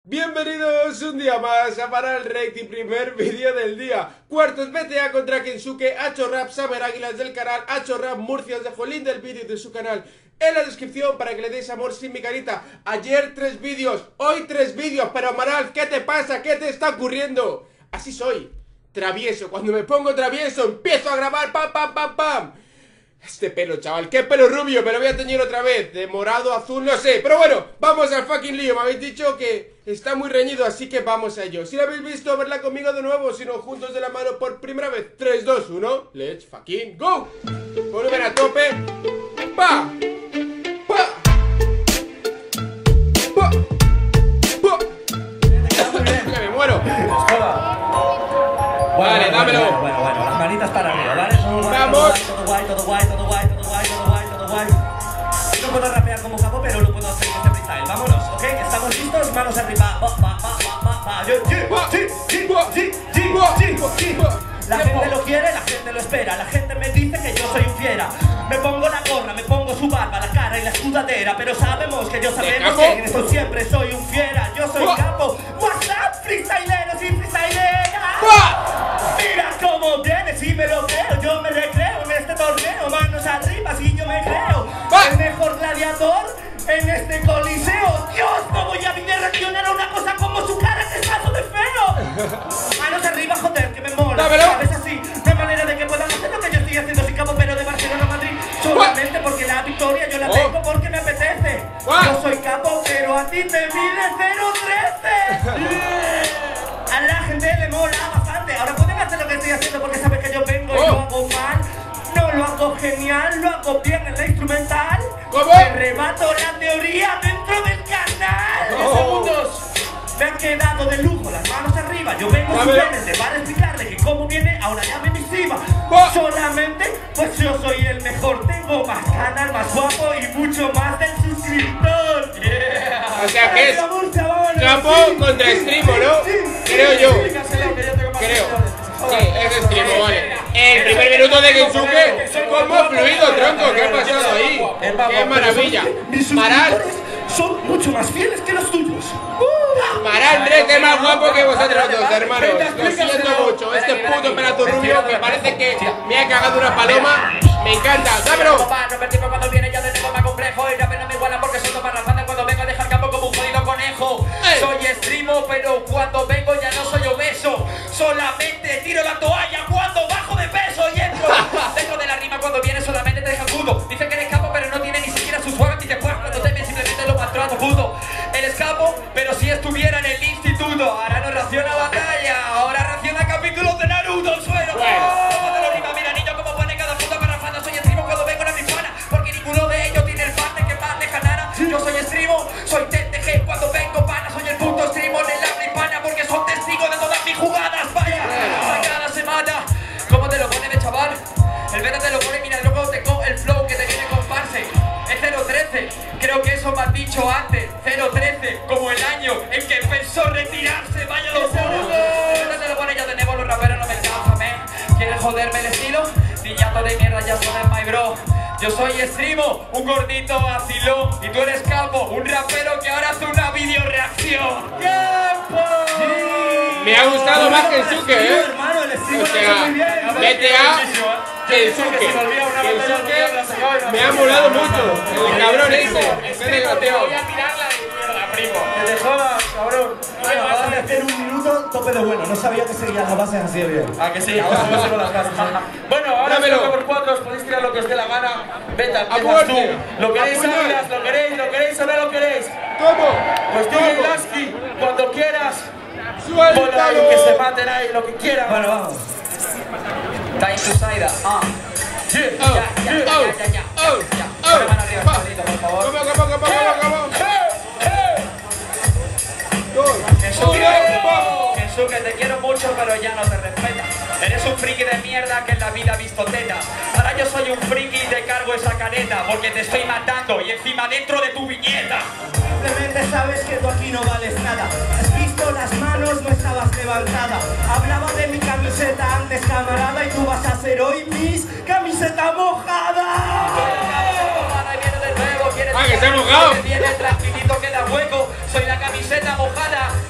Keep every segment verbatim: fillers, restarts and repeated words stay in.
Bienvenidos un día más a Para el Rating, primer vídeo del día. Cuartos B T A contra Kensuke, Hacho Rap, Saber Águilas del canal, Hacho Rap Murcia. Os dejo el link del vídeo de su canal en la descripción para que le deis amor sin mi carita. Ayer tres vídeos, hoy tres vídeos, pero Amaral, ¿qué te pasa? ¿Qué te está ocurriendo? Así soy, travieso. Cuando me pongo travieso empiezo a grabar, pam, pam, pam, pam. Este pelo, chaval, qué pelo rubio, me lo voy a teñir otra vez. De morado, azul, no sé. Pero bueno, vamos al fucking lío. Me habéis dicho que está muy reñido, así que vamos a ello. Si lo habéis visto, verla conmigo de nuevo. Si no, juntos de la mano por primera vez. tres, dos, uno, let's fucking go. Volumen a tope. Pa, pa, pa, pa. Que me muero. Vale, dámelo. Bueno, bueno, bueno, las manitas para arriba, ¿vale? Todo guay, Vamos. todo guay, todo guay, todo guay, todo guay, todo guay, todo guay, todo guay. No puedo rapear como capo, pero lo puedo hacer en este freestyle. Vámonos, ¿ok? ¿Estamos listos? Manos arriba. Pa, pa, pa, pa, pa, pa. Yo, sí, sí, sí, sí, sí, sí, sí. La gente lo quiere, la gente lo espera. La gente me dice que yo soy un fiera. Me pongo la gorra, me pongo su barba, la cara y la sudadera. Pero sabemos que yo sabemos que en esto siempre soy un fiera. Yo soy capo. What's up, freestyleros y freestyleras? Mira cómo vienes y me lo creo. Yo me recreo en este torneo. Manos arriba si yo me creo el mejor gladiador en este coliseo. Dios, no voy a venir a reaccionar a una cosa como su cara, este caso de feo. Manos arriba, joder, que me mola. ¿Sabes así? No hay manera de que puedan hacer lo que yo estoy haciendo sin capo, pero de Barcelona a Madrid. Solamente porque la victoria yo la tengo porque me apetece. Yo soy capo, pero a ti te mide cero trece. A la gente le mola bastante. Ahora pueden hacer lo que estoy haciendo porque saben que yo vengo y lo hago mal. No lo hago genial, lo hago bien en la instrumental. ¿Cómo? Me rebato la teoría dentro del canal. diez Oh. segundos. Me han quedado de lujo, las manos arriba. Yo vengo simplemente para explicarle que cómo viene, ahora ya me encima. Oh. Solamente, pues yo soy el mejor. Tengo más canal, más guapo y mucho más del suscriptor. Yeah. O sea que es capo contra Extremo, ¿no? Creo yo. Creo. Sí, es Extremo, vale. El primer minuto de Kensuke, ¿cómo fluido, tronco? ¿Qué ha pasado ahí? ¡Qué maravilla! Maral, son mucho más fieles que los tuyos. Maral tres es más guapo que vosotros dos, hermanos. Lo siento mucho. Este puto pedazo rubio que parece que me ha cagado una paloma. Me encanta, dámelo. No me tipo cuando viene ya de nuevo más complejo. Y apenas me igualan porque son dos parrafandas cuando vengo a dejar campo como un jodido conejo. Soy Extremo, pero cuando vengo ya no soy obeso. Solamente tiro la toalla cuando bajo de peso y entro dentro de la rima cuando viene solamente te deja puto. Dice que eres capo pero no tiene ni siquiera su swag. Dice pues cuando te ven simplemente lo maltrato puto. Eres capo pero si estuviera en el instituto. Ahora no raciona batalla, ahora raciona capítulos de Naruto. Suero como te lo rima, mira niño como pone cada puta parrafanda. Soy Extremo cuando vengo a mi pana porque ninguno de ellos tiene el parte que más deja nada. Yo soy Extremo, soy T T G cuando vengo pana. Soy el puto Extremo en el habla hispana porque son testigos de todas mis jugadas. Vaya, cada semana, ¿cómo te lo pone de chaval? El beta te lo pone, mira luego tengo el flow que te viene con parce. Es cero trece, creo que eso me has dicho antes. Cero trece, como el año en que pensó retirarse. Vaya los segundos. El beta te lo pone, ya tenemos los raperos, no me cansa, ¿eh? ¿Quieres joderme el estilo? Niñato de mierda, ya suena my bro. Yo soy Extremo, un gordito vacilón. Y tú eres capo, un rapero que ahora hace una video reacción. ¡Tiempo! Me ha gustado más Kensuke, ¿eh? Hermano, el Extremo O sea, B T A, Kensuke. Kensuke me ha molado mucho. El cabrón ese. Qué desgraciado. Voy a tirarla de mierda, primo. Que te jodas, cabrón. Bueno, acabas de hacer un minuto tope de bueno. No sabía que seguían las bases así de bien. Ah, que sí, ahora no con las bases. Bueno, ahora Dámelo. cuatro por cuatro, os podéis tirar lo que os dé la gana. Vete, A empiezas tú. muerte. Lo queréis, A puñal. Águilas, lo queréis, lo queréis o no lo queréis. ¿Cómo? Pues tú, ¿Cómo? Lasky, cuando quieras, pon ahí ¡Suéltalo! que se maten ahí, lo que quieran. Bueno, vamos. Time to side, ah. Yeah, Oh, yeah, yeah, oh, yeah, yeah, yeah. oh, Una oh. mano arriba, Pa. solito, por favor. ¿Cómo, cómo, cómo, cómo, cómo? Hey, hey. Dos, Kensuke, uno, Kensuke, te quiero mucho, pero ya no te respeta. Eres un friki de mierda que en la vida ha visto teta. Ahora yo soy un friki y te cargo esa careta porque te estoy matando y encima dentro de tu viñeta. Simplemente sabes que tú aquí no vales nada. Has visto las manos, no estabas levantada. Hablaba de mi camiseta antes, camarada, y tú vas a hacer hoy mis camiseta mojada. Ahí viene de nuevo, quieres Ah, que se ha mojado. que viene tranquilito, queda hueco. Soy la camiseta mojada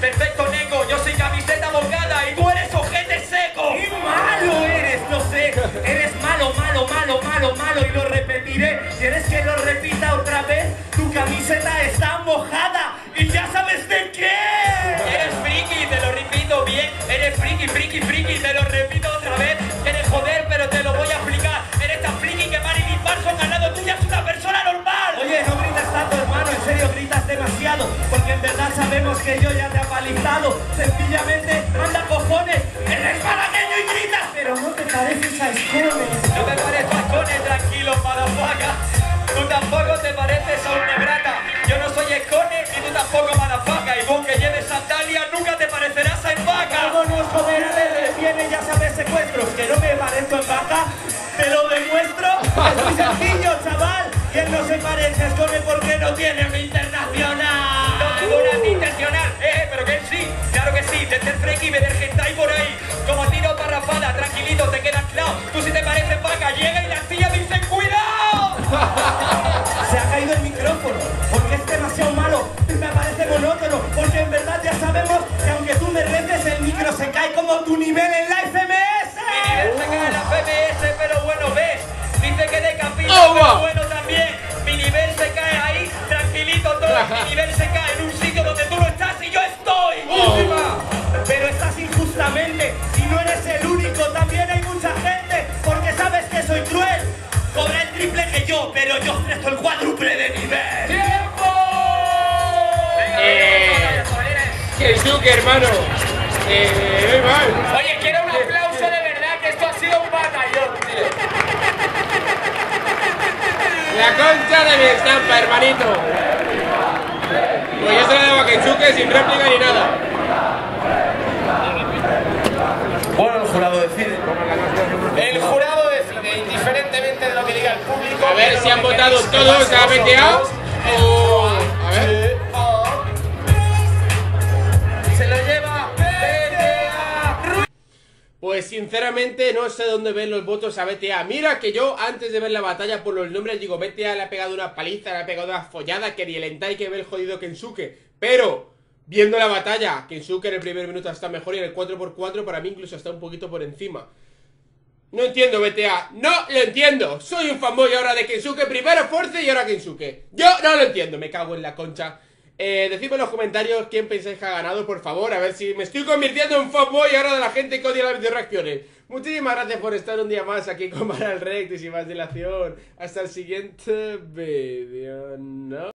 sabemos que yo ya te he apalizado. Sencillamente, anda cojones, eres malagueño y gritas, pero no te pareces a Escones. No te parezco a Escones, tranquilo, madafaca. Tú tampoco te pareces a un negrata. Yo no soy Escones y tú tampoco, madafaca. Y tú aunque lleves sandalias nunca te parecerás a Vaca. Vámonos, joder, a viene, ya sabes, secuestros. Que no me parezco en Vaca, te lo demuestro. Es muy sencillo, chaval. ¿Quién no se parece a Escones porque no tiene una internacional? No tengo una internacional, eh, pero que sí, claro que sí. Desde el freki, beber hentai por ahí. Como tiro parrafada, tranquilito, te quedas claro. Tú si te pareces Vaca, llega y la tía me dice ¡cuidado! Se ha caído el micrófono, porque es demasiado malo y me parece monótono, porque en verdad ya sabemos que aunque tú me retes, el micro se cae como tu nivel en la F M S. Mi nivel se cae en la F M S, pero bueno, ves, dice que decapita, Oh, pero wow. bueno también. Mi nivel se cae ahí, tranquilito todo, mi nivel se cae en un sitio donde tú no estás y yo estoy. Oh. Pero estás injustamente y no eres el único, también hay mucha gente, porque sabes que soy cruel. Cobra el triple que yo, pero yo ofrezco el cuádruple de nivel. ¡Tiempo! Eh, Kensuke, hermano. Eh, muy mal. Oye, quiero un aplauso de verdad, que esto ha sido un batallón, tío. La concha de mi estampa, hermanito. Pues yo se la debo a Kensuke sin réplica ni nada. Bueno, el jurado decide. El jurado decide, indiferentemente de lo que diga el público. A ver pero si lo han que votado queréis que todos pase a B T A vosotros, o... A ver. se lo lleva B T A. Pues sinceramente no sé dónde ven los votos a B T A. Mira que yo antes de ver la batalla por los nombres digo B T A le ha pegado una paliza, le ha pegado una follada que ni el hentai que ve el jodido Kensuke. Pero viendo la batalla, Kensuke en el primer minuto está mejor y en el cuatro por cuatro para mí incluso está un poquito por encima. No entiendo B T A, no lo entiendo. Soy un fanboy ahora de Kensuke, primero Force y ahora Kensuke. Yo no lo entiendo, me cago en la concha. Eh, decidme en los comentarios quién pensáis que ha ganado, por favor, a ver si me estoy convirtiendo en fanboy ahora de la gente que odia las videoreacciones. Muchísimas gracias por estar un día más aquí con Maral Rect y sin más dilación. Hasta el siguiente vídeo, ¿no?